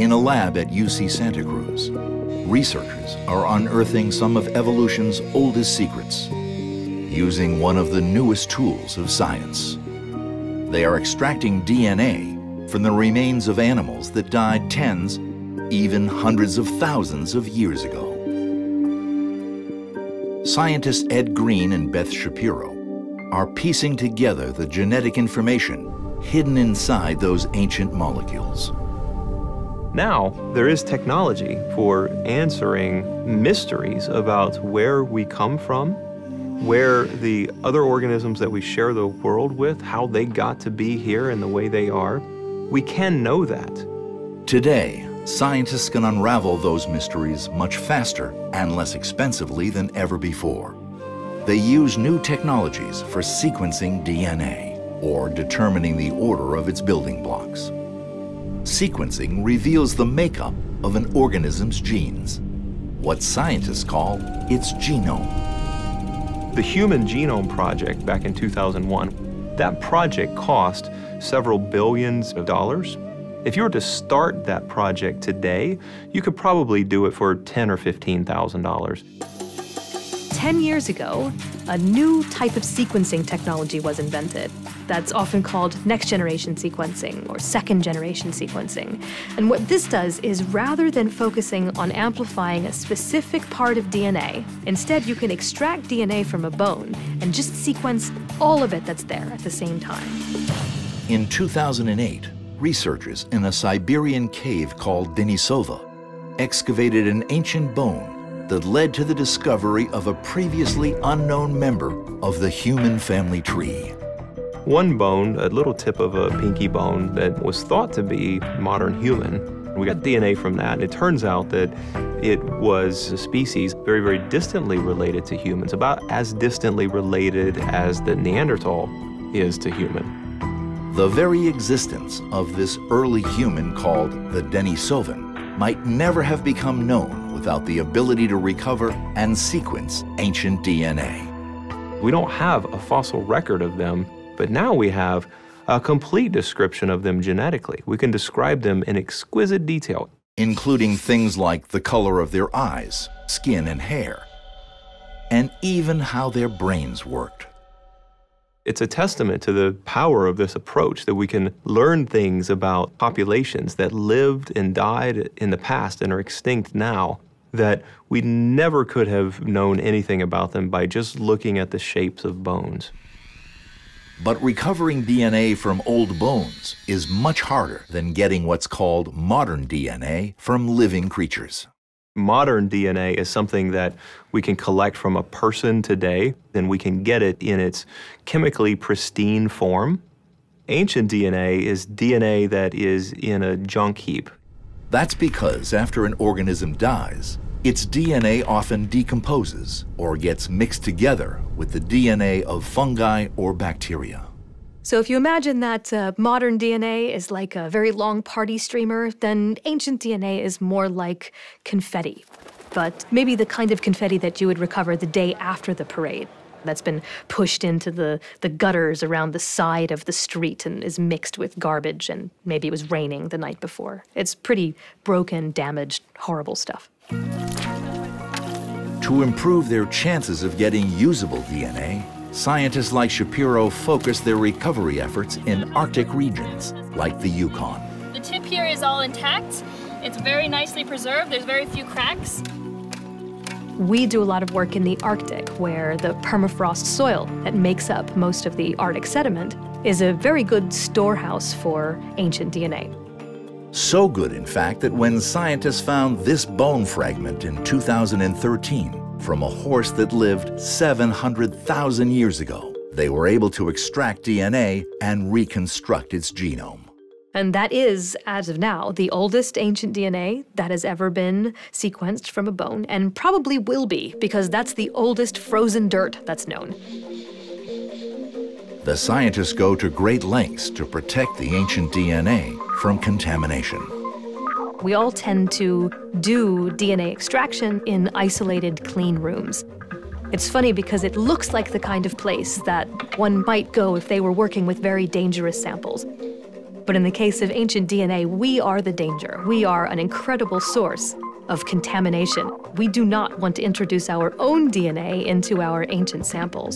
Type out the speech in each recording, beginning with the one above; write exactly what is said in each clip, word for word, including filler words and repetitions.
In a lab at U C Santa Cruz, researchers are unearthing some of evolution's oldest secrets, using one of the newest tools of science. They are extracting D N A from the remains of animals that died tens, even hundreds of thousands of years ago. Scientists Ed Green and Beth Shapiro are piecing together the genetic information hidden inside those ancient molecules. Now, there is technology for answering mysteries about where we come from, where the other organisms that we share the world with, how they got to be here in the way they are. We can know that. Today, scientists can unravel those mysteries much faster and less expensively than ever before. They use new technologies for sequencing D N A, or determining the order of its building blocks. Sequencing reveals the makeup of an organism's genes, what scientists call its genome. The Human Genome Project back in two thousand one, that project cost several billions of dollars. If you were to start that project today, you could probably do it for ten thousand or fifteen thousand dollars. Ten years ago, a new type of sequencing technology was invented. That's often called next-generation sequencing or second-generation sequencing. And what this does is, rather than focusing on amplifying a specific part of D N A, instead you can extract D N A from a bone and just sequence all of it that's there at the same time. In two thousand eight, researchers in a Siberian cave called Denisova excavated an ancient bone that led to the discovery of a previously unknown member of the human family tree. One bone, a little tip of a pinky bone that was thought to be modern human. We got D N A from that, and it turns out that it was a species very, very distantly related to humans, about as distantly related as the Neanderthal is to human. The very existence of this early human called the Denisovan might never have become known without the ability to recover and sequence ancient D N A. We don't have a fossil record of them, but now we have a complete description of them genetically. We can describe them in exquisite detail, including things like the color of their eyes, skin, and hair, and even how their brains worked. It's a testament to the power of this approach that we can learn things about populations that lived and died in the past and are extinct now, that we never could have known anything about them by just looking at the shapes of bones. But recovering D N A from old bones is much harder than getting what's called modern D N A from living creatures. Modern D N A is something that we can collect from a person today, and we can get it in its chemically pristine form. Ancient D N A is D N A that is in a junk heap. That's because after an organism dies, its D N A often decomposes or gets mixed together with the D N A of fungi or bacteria. So if you imagine that uh, modern D N A is like a very long party streamer, then ancient D N A is more like confetti. But maybe the kind of confetti that you would recover the day after the parade, that's been pushed into the, the gutters around the side of the street and is mixed with garbage, and maybe it was raining the night before. It's pretty broken, damaged, horrible stuff. To improve their chances of getting usable D N A, scientists like Shapiro focus their recovery efforts in Arctic regions, like the Yukon. The tip here is all intact. It's very nicely preserved. There's very few cracks. We do a lot of work in the Arctic, where the permafrost soil that makes up most of the Arctic sediment is a very good storehouse for ancient D N A. So good, in fact, that when scientists found this bone fragment in two thousand thirteen from a horse that lived seven hundred thousand years ago, they were able to extract D N A and reconstruct its genome. And that is, as of now, the oldest ancient D N A that has ever been sequenced from a bone, and probably will be, because that's the oldest frozen dirt that's known. The scientists go to great lengths to protect the ancient D N A from contamination. We all tend to do D N A extraction in isolated, clean rooms. It's funny because it looks like the kind of place that one might go if they were working with very dangerous samples. But in the case of ancient D N A, we are the danger. We are an incredible source of contamination. We do not want to introduce our own D N A into our ancient samples.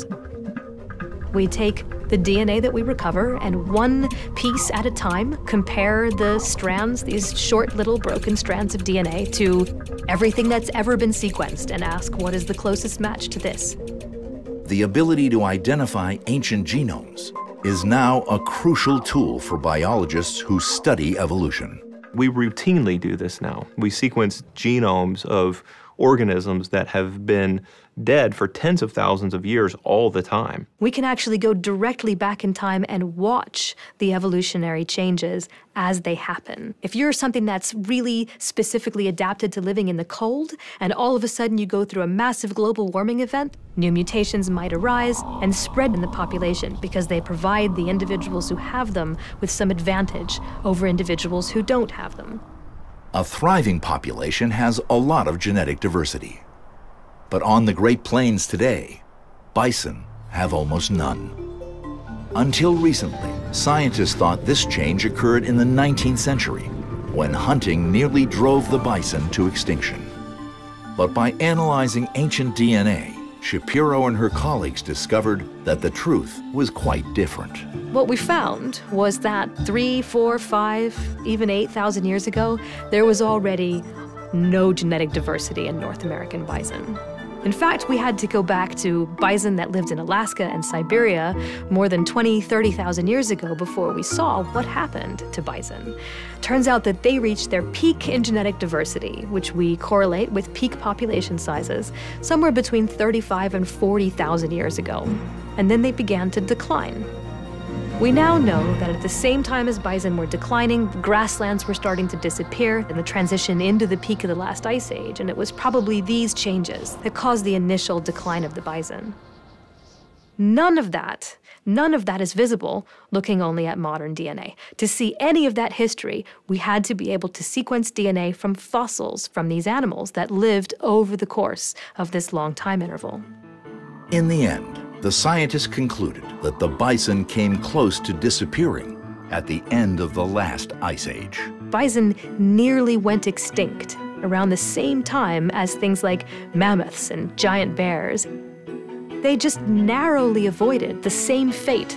We take the D N A that we recover and one piece at a time compare the strands, these short little broken strands of D N A, to everything that's ever been sequenced and ask what is the closest match to this. The ability to identify ancient genomes is now a crucial tool for biologists who study evolution. We routinely do this now. We sequence genomes of organisms that have been dead for tens of thousands of years all the time. We can actually go directly back in time and watch the evolutionary changes as they happen. If you're something that's really specifically adapted to living in the cold, and all of a sudden you go through a massive global warming event, new mutations might arise and spread in the population because they provide the individuals who have them with some advantage over individuals who don't have them. A thriving population has a lot of genetic diversity. But on the Great Plains today, bison have almost none. Until recently, scientists thought this change occurred in the nineteenth century, when hunting nearly drove the bison to extinction. But by analyzing ancient D N A, Shapiro and her colleagues discovered that the truth was quite different. What we found was that three, four, five, even eight thousand years ago, there was already no genetic diversity in North American bison. In fact, we had to go back to bison that lived in Alaska and Siberia more than twenty, thirty thousand years ago before we saw what happened to bison. Turns out that they reached their peak in genetic diversity, which we correlate with peak population sizes, somewhere between thirty-five and forty thousand years ago. And then they began to decline. We now know that at the same time as bison were declining, grasslands were starting to disappear in the transition into the peak of the last ice age, and it was probably these changes that caused the initial decline of the bison. None of that, none of that is visible looking only at modern D N A. To see any of that history, we had to be able to sequence D N A from fossils from these animals that lived over the course of this long time interval. In the end, the scientists concluded that the bison came close to disappearing at the end of the last ice age. Bison nearly went extinct around the same time as things like mammoths and giant bears. They just narrowly avoided the same fate.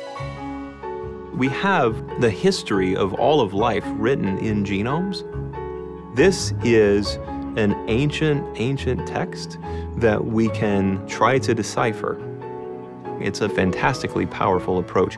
We have the history of all of life written in genomes. This is an ancient, ancient text that we can try to decipher. It's a fantastically powerful approach.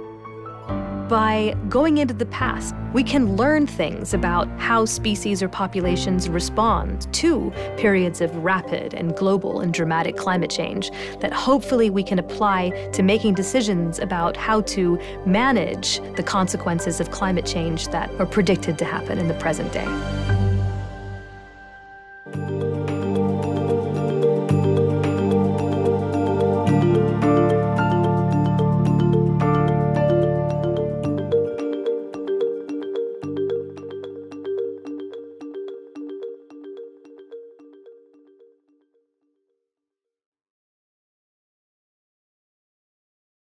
By going into the past, we can learn things about how species or populations respond to periods of rapid and global and dramatic climate change that hopefully we can apply to making decisions about how to manage the consequences of climate change that are predicted to happen in the present day.